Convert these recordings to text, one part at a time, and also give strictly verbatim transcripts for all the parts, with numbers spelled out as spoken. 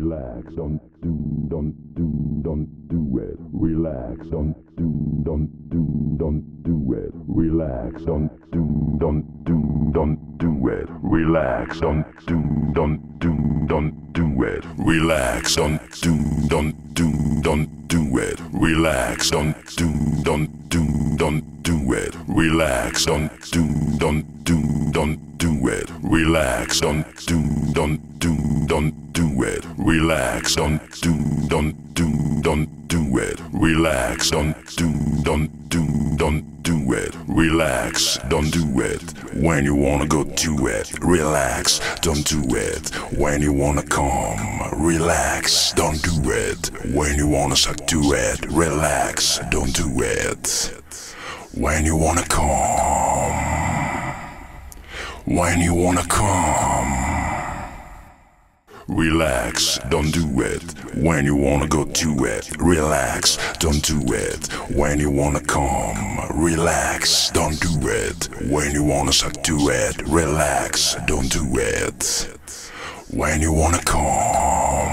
relax, don't do, don't do, don't do it, relax, don't do, don't do, don't do it, relax, don't do, don't do, don't do it, relax, don't do, don't do, don't do it, relax, don't do, don't do, don't do it, relax, don't do, don't do, don't do it, relax, don't do, don't do, don't do it, relax, don't do, don't do, don't do it, relax, don't do, don't do, don't do it, relax, don't do, don't do, don't do it, relax, don't do it, when you wanna go to it, relax, don't do it, when you wanna come, relax, don't do it, when you wanna suck to it, relax, don't do it, when you wanna come, when you wanna come. Relax, don't do it, when you wanna go to it, relax, don't do it, when you wanna come, relax, don't do it, when you wanna suck to it, relax, don't do it, when you wanna come,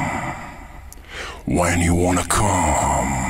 when you wanna come.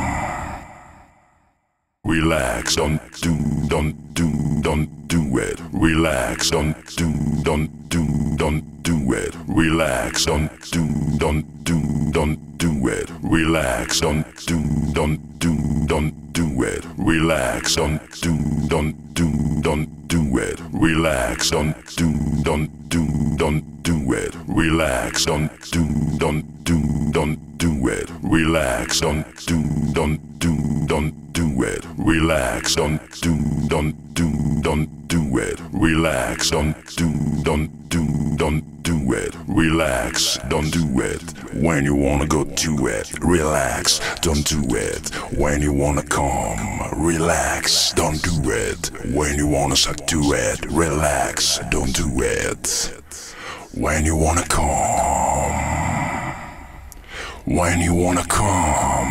Relax, don't do, don't do, don't do it. Relax, don't do, don't do, don't do it. Relax, don't do, don't do, don't do it. Relax, don't do, don't do, don't do it. Relax, don't do, don't do, don't do it. Relax, don't do, don't do, don't do it. Relax, don't do, don't do, don't do it. Relax, don't do, don't do, don't do it. Relax, don't do, don't do, don't do it. Relax, don't do, don't do, don't do it. Relax, don't do it, when you wanna go to it. Relax, don't do it, when you wanna come. Relax, don't do it, when you wanna suck to it. Relax, don't do it, when you wanna come, when you wanna come.